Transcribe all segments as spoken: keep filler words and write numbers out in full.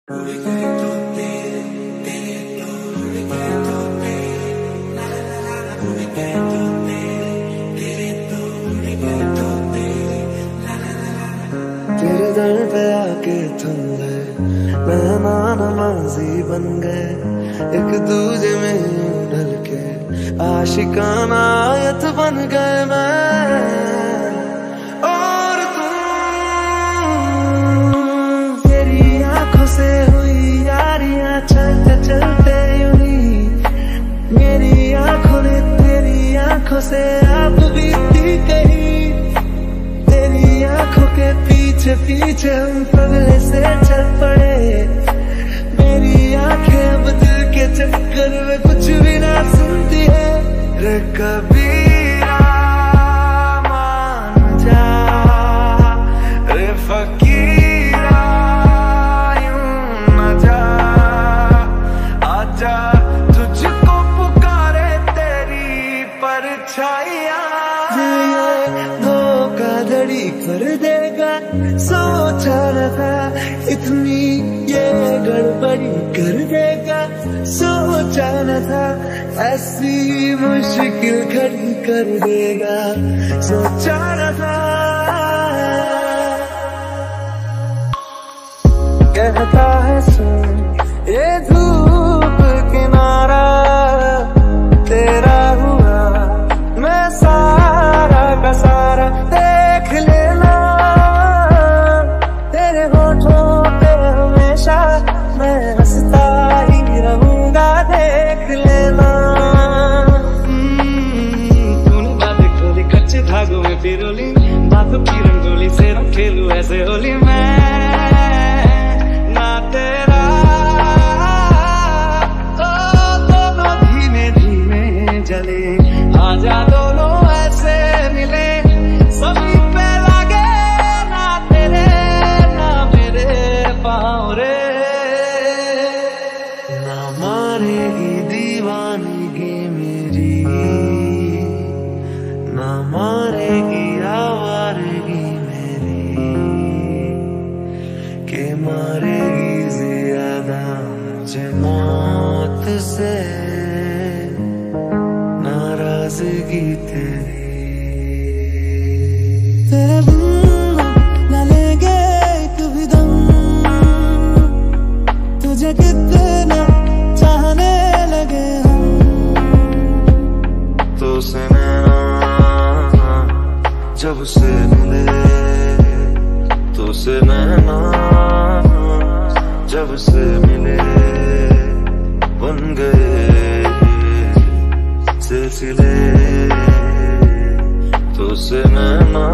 तेरे दर पे आके थम गए, मेहमान नमाजी बन गए, एक दूजे में ढल के आशिकाना आयत बन गए मैं और तुम। तेरी आंखों से हुई यारियां चलते चलते यूं ही, मेरी आंखों ने तेरी आंखों से आप बीती कहीं, तेरी आंखों के पीछे पीछे हम पगले से चल पड़े, मेरी आंखें अब दिल के चक्कर में कुछ भी ना सुनती है। रे कबीरा मान जा, रे फकीरा यूं न जा, आजा तुझको पुकारे तेरी परछाइयां। धोखाधड़ी कर देगा सोचा न था, इतनी ये गड़बड़ी कर देगा सोचा न था, ऐसी मुश्किल घड़ी कर देगा सोचा न था। कहता है सुन ये धूप किनारा तेरा हुआ, मैं सारा का सारा देख लेना, तेरे होठों पे हमेशा मैं हंसता ही रहूंगा देख लेना। तूने बातें खोली कच्चे धागों में पिरोली, बातों की रंगोली से रंग खेलूं ऐसे होली मैं ना तेरा। ओ दोनों धीमे धीमे जले, आजा दोनों ऐसे मिले, सभी पे लगे ना तेरे ना मेरे पाँव रे। ना मारेगी दीवानगी मेरी, ना मारेगी आवारगी मेरी, के मारेगी ज्यादा मुझे मौत से नाराजगी तेरी। तेरे बिन न लेंगे कभी दम, तुझे कितना चाहने लगे हम, तो से नैना जब से मिले, तो से नैना जब से मिले, बन गए सिलसिले, तो से नैना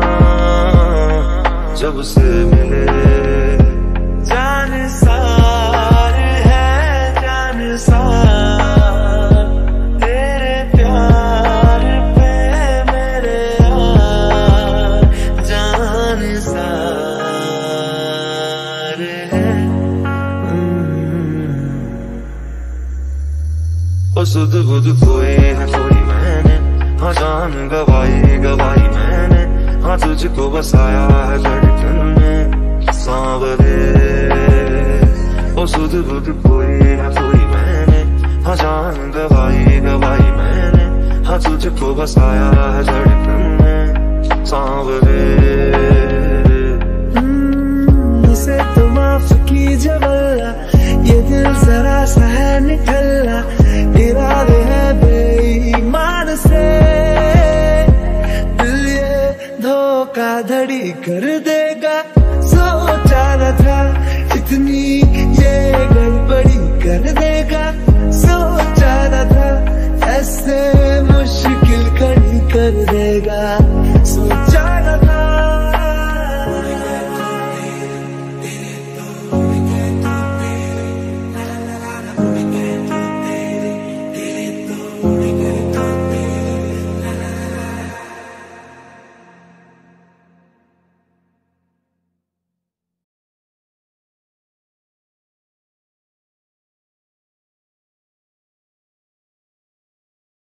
जब से मिले। जान सार है जान सार, तेरे प्यार पे मेरे यार जान सार है। ओ सुध बुध कोई है कोई मैंने, हाँ जान गवाई गवाई मैंने, हाँ तुझको बसाया है धड़कन में सांवरे। ओ सुध बुध कोई है कोई मैंने, हाँ जान गवाई गवाई मैंने, हाँ तुझको बसाया है धड़कन में सांवरे। इसे तो माफ कीजिए वल्ला, ये दिल जरा सा है निकल